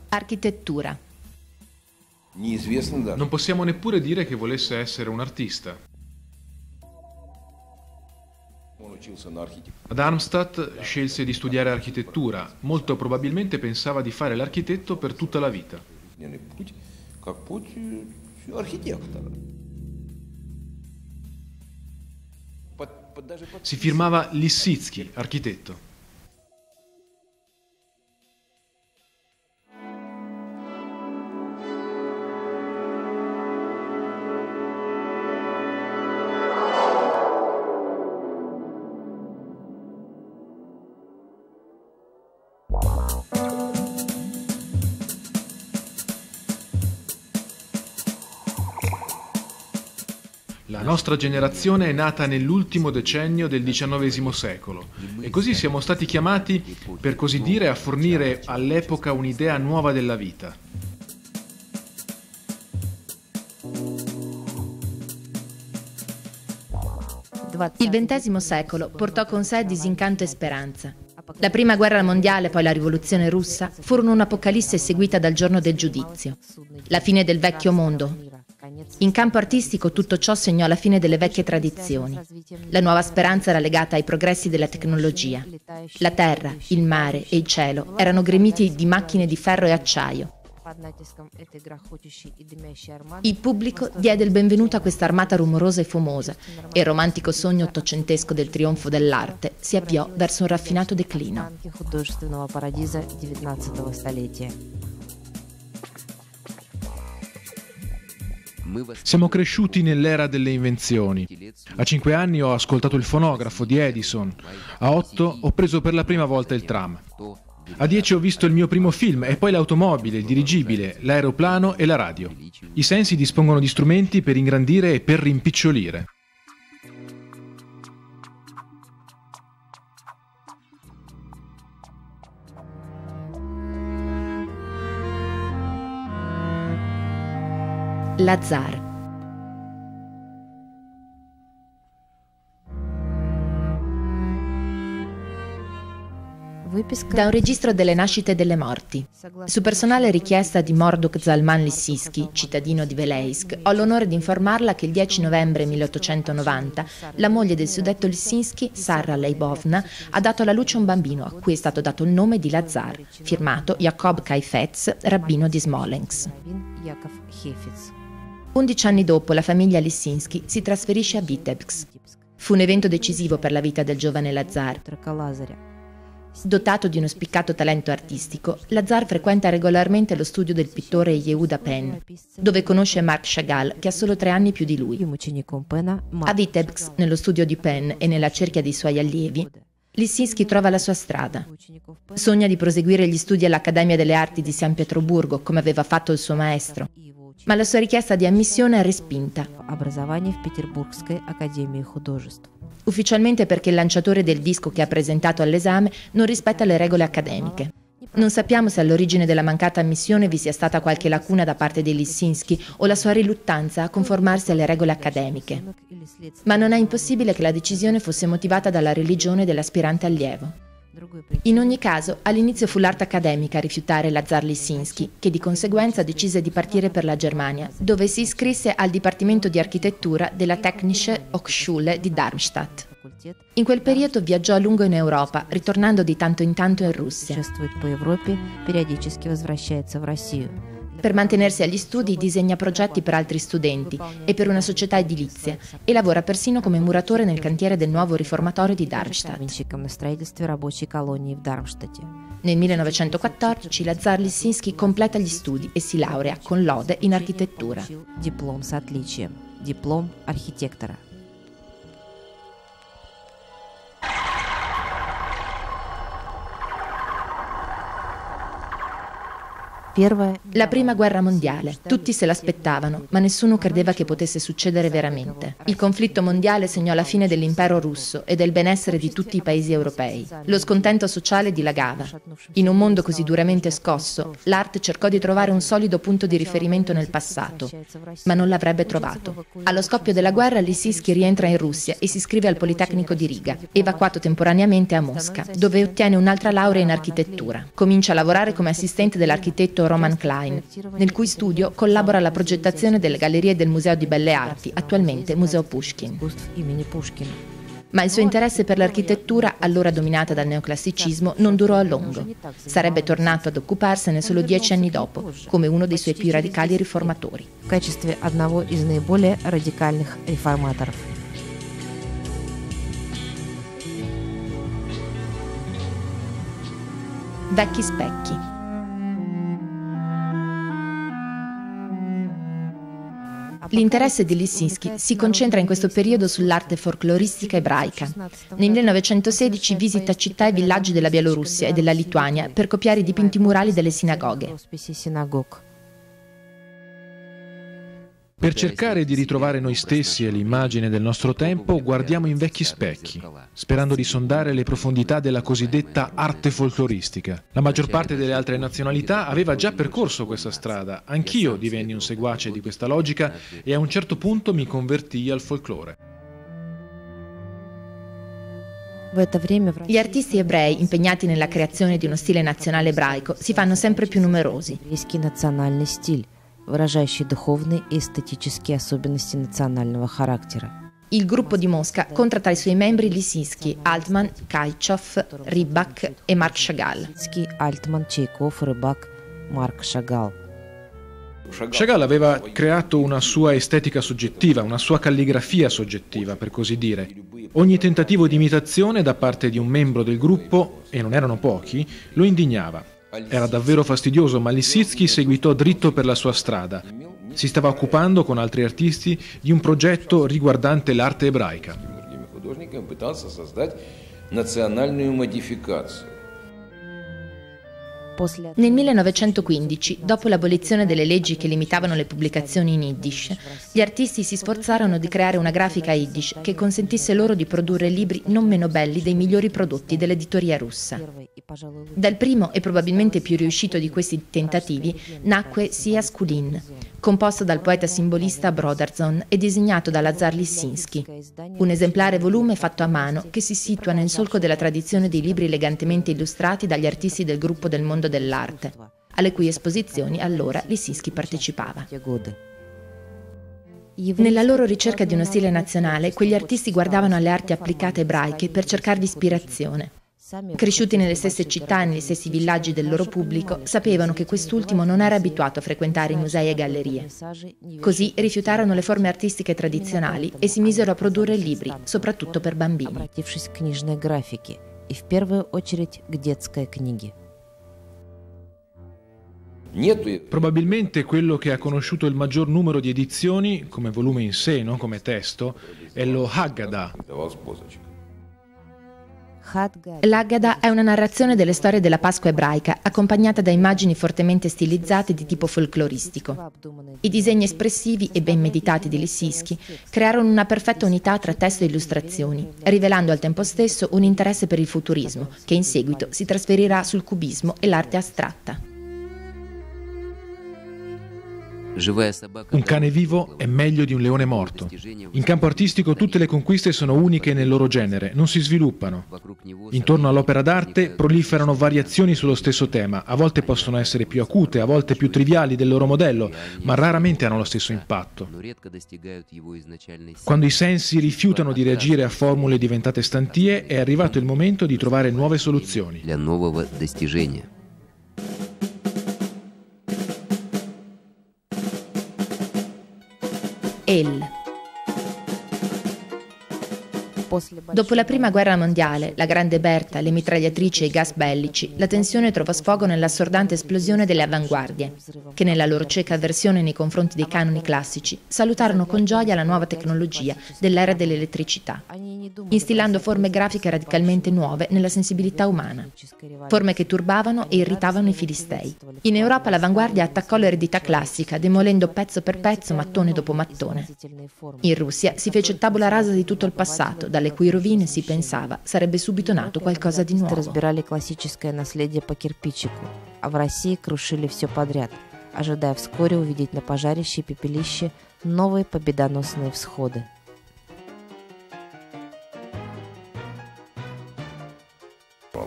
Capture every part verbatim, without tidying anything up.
Architettura. Non possiamo neppure dire che volesse essere un artista. A Darmstadt scelse di studiare architettura, molto probabilmente pensava di fare l'architetto per tutta la vita. Si firmava Lissitsky, architetto. La nostra generazione è nata nell'ultimo decennio del diciannovesimo secolo e così siamo stati chiamati, per così dire, a fornire all'epoca un'idea nuova della vita. Il ventesimo secolo portò con sé disincanto e speranza. La prima guerra mondiale, poi la rivoluzione russa, furono un'apocalisse seguita dal giorno del giudizio. La fine del vecchio mondo. In campo artistico tutto ciò segnò la fine delle vecchie tradizioni. La nuova speranza era legata ai progressi della tecnologia. La terra, il mare e il cielo erano gremiti di macchine di ferro e acciaio. Il pubblico diede il benvenuto a questa armata rumorosa e fumosa e il romantico sogno ottocentesco del trionfo dell'arte si avviò verso un raffinato declino. Siamo cresciuti nell'era delle invenzioni. A cinque anni ho ascoltato il fonografo di Edison. A otto ho preso per la prima volta il tram. A dieci ho visto il mio primo film e poi l'automobile, il dirigibile, l'aeroplano e la radio. I sensi dispongono di strumenti per ingrandire e per rimpicciolire. Lazar. Da un registro delle nascite e delle morti. Su personale richiesta di Morduk Zalman Lissinsky, cittadino di Veleisk, ho l'onore di informarla che il dieci novembre milleottocentonovanta la moglie del suddetto Lissinsky, Sarah Leibovna, ha dato alla luce un bambino a cui è stato dato il nome di Lazar, firmato Jakob Kaifetz, rabbino di Smolensk. Undici anni dopo, la famiglia Lissinsky si trasferisce a Vitebsk. Fu un evento decisivo per la vita del giovane Lazar. Dotato di uno spiccato talento artistico, Lazar frequenta regolarmente lo studio del pittore Yehuda Penn, dove conosce Marc Chagall, che ha solo tre anni più di lui. A Vitebsk, nello studio di Penn e nella cerchia dei suoi allievi, Lissinsky trova la sua strada. Sogna di proseguire gli studi all'Accademia delle Arti di San Pietroburgo, come aveva fatto il suo maestro, ma la sua richiesta di ammissione è respinta. Ufficialmente perché il lanciatore del disco che ha presentato all'esame non rispetta le regole accademiche. Non sappiamo se all'origine della mancata ammissione vi sia stata qualche lacuna da parte di Lissinsky o la sua riluttanza a conformarsi alle regole accademiche. Ma non è impossibile che la decisione fosse motivata dalla religione dell'aspirante allievo. In ogni caso, all'inizio fu l'arte accademica a rifiutare Lazar Lissinsky, che di conseguenza decise di partire per la Germania, dove si iscrisse al Dipartimento di Architettura della Technische Hochschule di Darmstadt. In quel periodo viaggiò a lungo in Europa, ritornando di tanto in tanto in Russia. Per mantenersi agli studi disegna progetti per altri studenti e per una società edilizia e lavora persino come muratore nel cantiere del nuovo riformatorio di Darmstadt. Nel millenovecentoquattordici Lazar Lissinsky completa gli studi e si laurea con lode in architettura. La prima guerra mondiale. Tutti se l'aspettavano, ma nessuno credeva che potesse succedere veramente. Il conflitto mondiale segnò la fine dell'impero russo e del benessere di tutti i paesi europei. Lo scontento sociale dilagava. In un mondo così duramente scosso, l'arte cercò di trovare un solido punto di riferimento nel passato, ma non l'avrebbe trovato. Allo scoppio della guerra, Lissinsky rientra in Russia e si iscrive al Politecnico di Riga, evacuato temporaneamente a Mosca, dove ottiene un'altra laurea in architettura. Comincia a lavorare come assistente dell'architetto Roman Klein, nel cui studio collabora alla progettazione delle gallerie del Museo di Belle Arti, attualmente Museo Pushkin. Ma il suo interesse per l'architettura, allora dominata dal neoclassicismo, non durò a lungo. Sarebbe tornato ad occuparsene solo dieci anni dopo, come uno dei suoi più radicali riformatori. В качестве одного из наиболее радикальных реформаторов. Vecchi specchi. L'interesse di Lisinski si concentra in questo periodo sull'arte folcloristica ebraica. Nel millenovecentosedici visita città e villaggi della Bielorussia e della Lituania per copiare i dipinti murali delle sinagoghe. Per cercare di ritrovare noi stessi e l'immagine del nostro tempo, guardiamo in vecchi specchi, sperando di sondare le profondità della cosiddetta arte folcloristica. La maggior parte delle altre nazionalità aveva già percorso questa strada. Anch'io divenni un seguace di questa logica e a un certo punto mi convertii al folklore. Gli artisti ebrei impegnati nella creazione di uno stile nazionale ebraico si fanno sempre più numerosi. выражающий духовные и эстетические особенности национального характера. Il gruppo di Mosca conta tra i suoi membri Lisinski, Altman, Kaychov, Rybak e Marc Chagall. Altman, Chekhov, Rybak, Marc Chagall. Chagall aveva creato una sua estetica soggettiva, una sua calligrafia soggettiva, per così dire. Ogni tentativo di imitazione da parte di un membro del gruppo, e non erano pochi, lo indignava. Era davvero fastidioso, ma Lisinski seguitò dritto per la sua strada. Si stava occupando con altri artisti di un progetto riguardante l'arte ebraica. Nel millenovecentoquindici, dopo l'abolizione delle leggi che limitavano le pubblicazioni in Yiddish, gli artisti si sforzarono di creare una grafica Yiddish che consentisse loro di produrre libri non meno belli dei migliori prodotti dell'editoria russa. Dal primo e probabilmente più riuscito di questi tentativi nacque Sia Skulin, composto dal poeta simbolista Broderson e disegnato da Lazar Lisinski, un esemplare volume fatto a mano che si situa nel solco della tradizione dei libri elegantemente illustrati dagli artisti del gruppo del mondo dell'arte, alle cui esposizioni allora Lisinski partecipava. Nella loro ricerca di uno stile nazionale, quegli artisti guardavano alle arti applicate ebraiche per cercarvi ispirazione. Cresciuti nelle stesse città e negli stessi villaggi del loro pubblico, sapevano che quest'ultimo non era abituato a frequentare i musei e gallerie. Così rifiutarono le forme artistiche tradizionali e si misero a produrre libri, soprattutto per bambini. Probabilmente quello che ha conosciuto il maggior numero di edizioni, come volume in sé, non come testo, è lo Haggadah. L'Haggadah è una narrazione delle storie della Pasqua ebraica, accompagnata da immagini fortemente stilizzate di tipo folcloristico. I disegni espressivi e ben meditati di Lisinski crearono una perfetta unità tra testo e illustrazioni, rivelando al tempo stesso un interesse per il futurismo, che in seguito si trasferirà sul cubismo e l'arte astratta. Un cane vivo è meglio di un leone morto. In campo artistico tutte le conquiste sono uniche nel loro genere, non si sviluppano. Intorno all'opera d'arte proliferano variazioni sullo stesso tema, a volte possono essere più acute, a volte più triviali del loro modello, ma raramente hanno lo stesso impatto. Quando i sensi rifiutano di reagire a formule diventate stantie, è arrivato il momento di trovare nuove soluzioni. El. Dopo la prima guerra mondiale, la Grande Berta, le mitragliatrici e i gas bellici, la tensione trovò sfogo nell'assordante esplosione delle avanguardie, che nella loro cieca avversione nei confronti dei canoni classici salutarono con gioia la nuova tecnologia dell'era dell'elettricità, instillando forme grafiche radicalmente nuove nella sensibilità umana, forme che turbavano e irritavano i filistei. In Europa l'avanguardia attaccò l'eredità classica, demolendo pezzo per pezzo, mattone dopo mattone. In Russia si fece tabula rasa di tutto il passato, dalle cui rovine si pensava sarebbe subito nato qualcosa di nuovo. Разбирали классическое наследие по кирпичику, а в России крушили все подряд, ожидая вскоре увидеть на пожарище и пепелище новые победоносные всходы.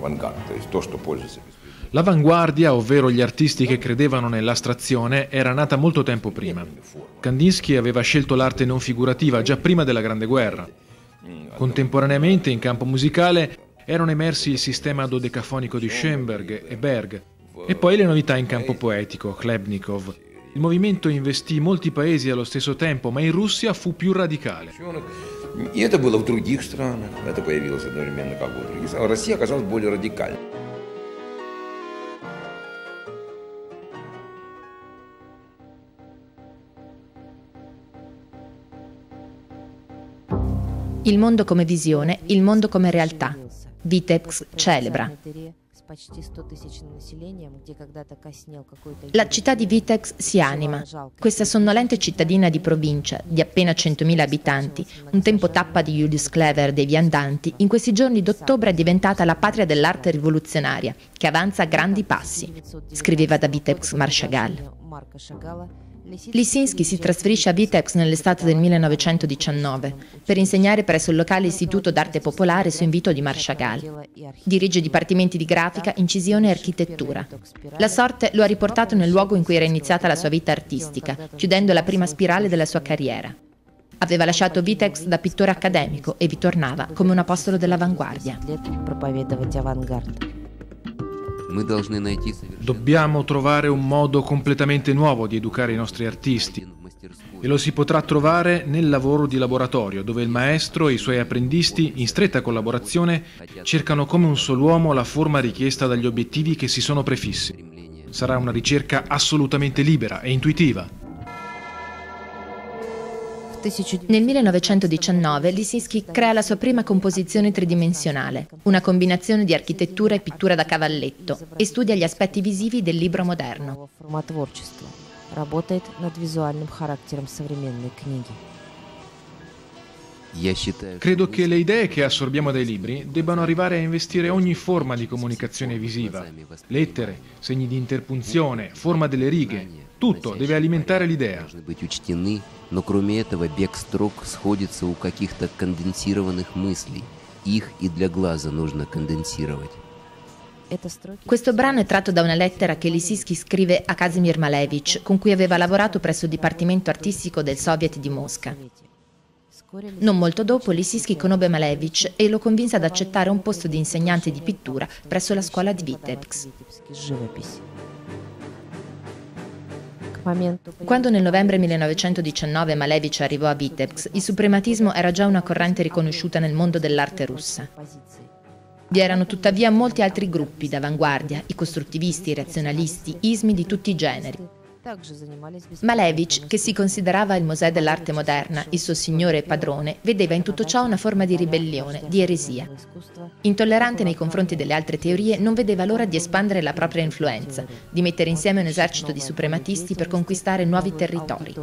L'avanguardia, ovvero gli artisti che credevano nell'astrazione, era nata molto tempo prima. Kandinsky aveva scelto l'arte non figurativa già prima della Grande Guerra. Contemporaneamente, in campo musicale, erano emersi il sistema dodecafonico di Schoenberg e Berg, e poi le novità in campo poetico, Chlebnikov. Il movimento investì molti paesi allo stesso tempo, ma in Russia fu più radicale. И это было в других странах, это появилось одновременно как бы в других странах. Россия оказалась более радикальной. Il mondo come visione, il mondo come realtà. Vitebsk celebra. La città di Vitebsk si anima. Questa sonnolente cittadina di provincia, di appena centomila abitanti, un tempo tappa di Julius Klever dei viandanti, in questi giorni d'ottobre è diventata la patria dell'arte rivoluzionaria, che avanza a grandi passi, scriveva da Vitebsk Marc Chagall. Lisinski si trasferisce a Vitebsk nell'estate del millenovecentodiciannove per insegnare presso il locale istituto d'arte popolare su invito di Marc Chagall. Dirige dipartimenti di grafica, incisione e architettura. La sorte lo ha riportato nel luogo in cui era iniziata la sua vita artistica, chiudendo la prima spirale della sua carriera. Aveva lasciato Vitebsk da pittore accademico e vi tornava come un apostolo dell'avanguardia. Dobbiamo trovare un modo completamente nuovo di educare i nostri artisti e lo si potrà trovare nel lavoro di laboratorio, dove il maestro e i suoi apprendisti, in stretta collaborazione, cercano come un solo uomo la forma richiesta dagli obiettivi che si sono prefissi. Sarà una ricerca assolutamente libera e intuitiva. Nel millenovecentodiciannove Lisinski crea la sua prima composizione tridimensionale, una combinazione di architettura e pittura da cavalletto, e studia gli aspetti visivi del libro moderno. Credo che le idee che assorbiamo dai libri debbano arrivare a investire ogni forma di comunicazione visiva. Lettere, segni di interpunzione, forma delle righe. Tutto deve alimentare l'idea. Но кроме этого бег строк сходится у каких-то конденсированных мыслей. Их и для глаза нужно конденсировать. Questo brano è tratto da una lettera che Lisinski scrive a Kazimir Malevich, con cui aveva lavorato presso il Dipartimento Artistico del Soviet di Mosca. Non molto dopo Lisinski conobbe Malevich e lo convinse ad accettare un posto di insegnante di pittura presso la scuola di Vitebsk. Quando nel novembre millenovecentodiciannove Malevich arrivò a Vitebsk, il suprematismo era già una corrente riconosciuta nel mondo dell'arte russa. Vi erano tuttavia molti altri gruppi d'avanguardia, i costruttivisti, i razionalisti, ismi di tutti i generi. Malevich, che si considerava il Mosè dell'arte moderna, il suo signore e padrone, vedeva in tutto ciò una forma di ribellione, di eresia. Intollerante nei confronti delle altre teorie, non vedeva l'ora di espandere la propria influenza, di mettere insieme un esercito di suprematisti per conquistare nuovi territori.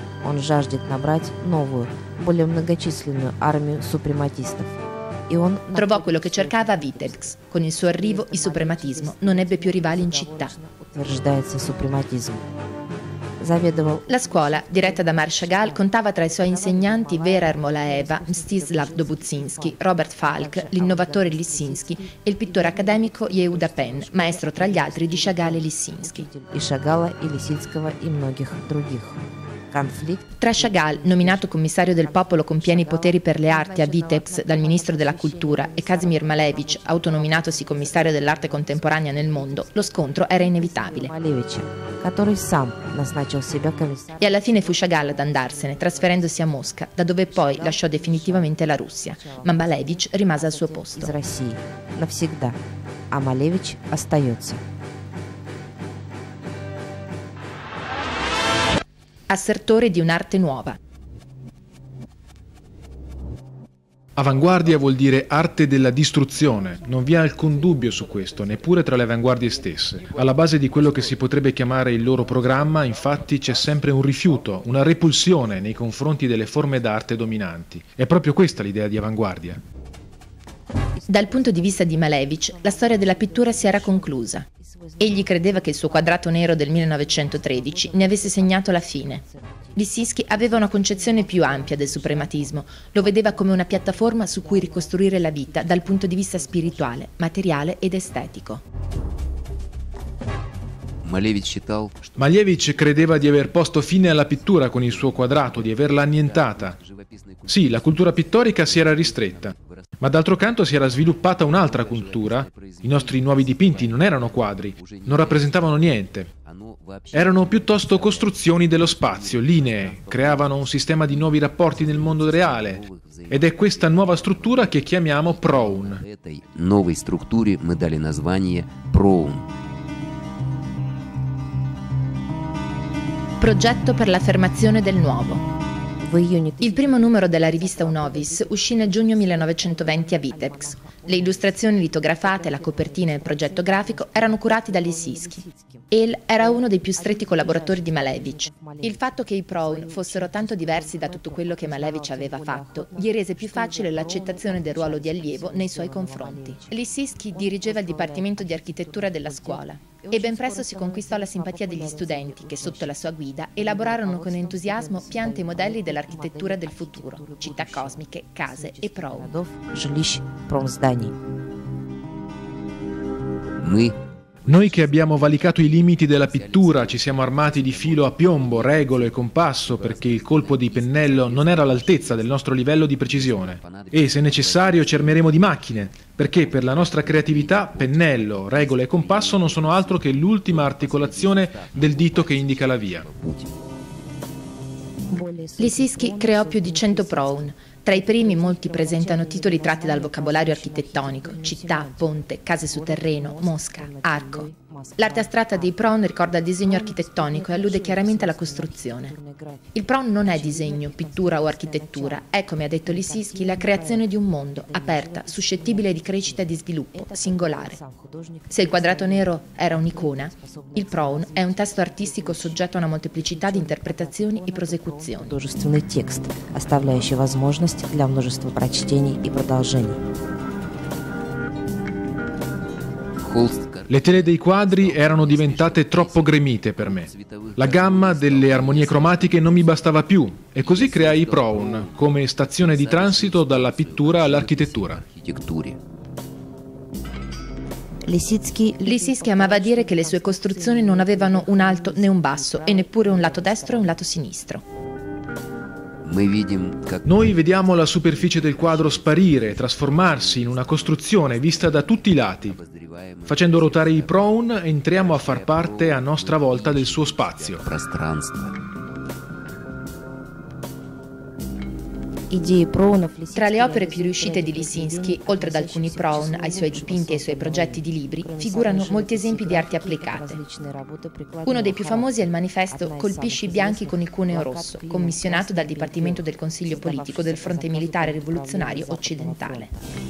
Trovò quello che cercava a Vitebsk. Con il suo arrivo il suprematismo non ebbe più rivali in città. La scuola, diretta da Marc Chagall, contava tra i suoi insegnanti Vera Ermolaeva, Mstislav Dobuzinski, Robert Falk, l'innovatore Lisinski e il pittore accademico Yehuda Pen, maestro tra gli altri di Chagall e Lisinski. Tra Chagall, nominato commissario del popolo con pieni poteri per le arti a Vitebsk dal ministro della cultura, e Kazimir Malevich, autonominatosi commissario dell'arte contemporanea nel mondo, lo scontro era inevitabile. E alla fine fu Chagall ad andarsene, trasferendosi a Mosca, da dove poi lasciò definitivamente la Russia, ma Malevich rimase al suo posto. Assertore di un'arte nuova. Avanguardia vuol dire arte della distruzione, non vi è alcun dubbio su questo, neppure tra le avanguardie stesse. Alla base di quello che si potrebbe chiamare il loro programma, infatti, c'è sempre un rifiuto, una repulsione nei confronti delle forme d'arte dominanti. È proprio questa l'idea di avanguardia. Dal punto di vista di Malevich, la storia della pittura si era conclusa. Egli credeva che il suo quadrato nero del millenovecentotredici ne avesse segnato la fine. Lisinski aveva una concezione più ampia del suprematismo, lo vedeva come una piattaforma su cui ricostruire la vita dal punto di vista spirituale, materiale ed estetico. Malevich credeva di aver posto fine alla pittura con il suo quadrato, di averla annientata. Sì, la cultura pittorica si era ristretta, ma d'altro canto si era sviluppata un'altra cultura. I nostri nuovi dipinti non erano quadri, non rappresentavano niente. Erano piuttosto costruzioni dello spazio, linee, creavano un sistema di nuovi rapporti nel mondo reale. Ed è questa nuova struttura che chiamiamo Proun. Nuove strutture мы дали название Proun. Progetto per l'affermazione del nuovo. Il primo numero della rivista Unovis uscì nel giugno millenovecentoventi a Vitebsk. Le illustrazioni litografate, la copertina e il progetto grafico erano curati da Lisinski. El era uno dei più stretti collaboratori di Malevich. Il fatto che i Proun fossero tanto diversi da tutto quello che Malevich aveva fatto gli rese più facile l'accettazione del ruolo di allievo nei suoi confronti. Lisinski dirigeva il dipartimento di architettura della scuola e ben presto si conquistò la simpatia degli studenti che, sotto la sua guida, elaborarono con entusiasmo piante e modelli dell'architettura del futuro, città cosmiche, case e Proun. Noi che abbiamo valicato i limiti della pittura, ci siamo armati di filo a piombo, regolo e compasso perché il colpo di pennello non era all'altezza del nostro livello di precisione. E, se necessario, ci armeremo di macchine, perché per la nostra creatività pennello, regola e compasso non sono altro che l'ultima articolazione del dito che indica la via. Lisinski creò più di cento Proun. Tra i primi molti presentano titoli tratti dal vocabolario architettonico: città, ponte, case su terreno, mosca, arco. L'arte astratta dei Proun ricorda il disegno architettonico e allude chiaramente alla costruzione. Il Proun non è disegno, pittura o architettura, è, come ha detto Lisinski, la creazione di un mondo, aperta, suscettibile di crescita e di sviluppo, singolare. Se il quadrato nero era un'icona, il Proun è un testo artistico soggetto a una molteplicità di interpretazioni e prosecuzioni. Художественный текст, оставляющий возможность для множества прочтений и продолжений. Le tele dei quadri erano diventate troppo gremite per me. La gamma delle armonie cromatiche non mi bastava più e così creai i Proun come stazione di transito dalla pittura all'architettura. Lisinski amava dire che le sue costruzioni non avevano un alto né un basso e neppure un lato destro e un lato sinistro. Noi vediamo la superficie del quadro sparire, trasformarsi in una costruzione vista da tutti i lati. Facendo ruotare i Proun entriamo a far parte a nostra volta del suo spazio. Tra le opere più riuscite di Lisinski, oltre ad alcuni Proun, ai suoi dipinti e ai suoi progetti di libri, figurano molti esempi di arti applicate. Uno dei più famosi è il manifesto Colpisci i bianchi con il cuneo rosso, commissionato dal Dipartimento del Consiglio Politico del Fronte Militare Rivoluzionario Occidentale.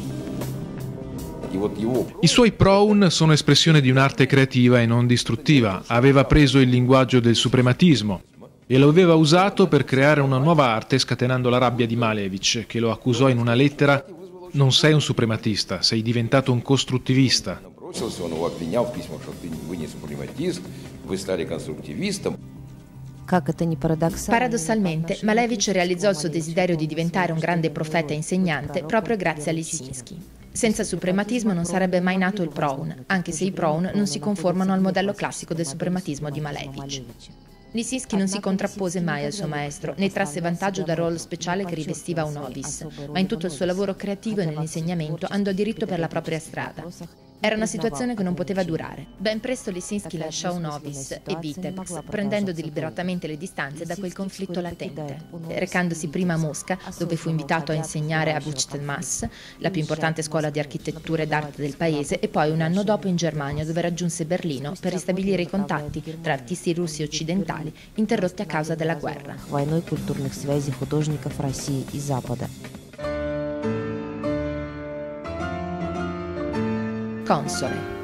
I suoi Proun sono espressione di un'arte creativa e non distruttiva. Aveva preso il linguaggio del suprematismo e lo aveva usato per creare una nuova arte, scatenando la rabbia di Malevich, che lo accusò in una lettera: non sei un suprematista, sei diventato un costruttivista. Paradossalmente, Malevich realizzò il suo desiderio di diventare un grande profeta e insegnante proprio grazie a Lisinski. Senza suprematismo non sarebbe mai nato il Proun, anche se i Proun non si conformano al modello classico del suprematismo di Malevich. Lisinski non si contrappose mai al suo maestro, né trasse vantaggio dal ruolo speciale che rivestiva Unovis, ma in tutto il suo lavoro creativo e nell'insegnamento andò diritto per la propria strada. Era una situazione che non poteva durare. Ben presto Lisinski lasciò Unovis e Vitebsk, prendendo deliberatamente le distanze da quel conflitto latente. Recandosi prima a Mosca, dove fu invitato a insegnare a Buchtelmass, la più importante scuola di architettura ed arte del paese, e poi un anno dopo in Germania, dove raggiunse Berlino per ristabilire i contatti tra artisti russi e occidentali interrotti a causa della guerra. Войной культурных связей художников России и Запада. Console.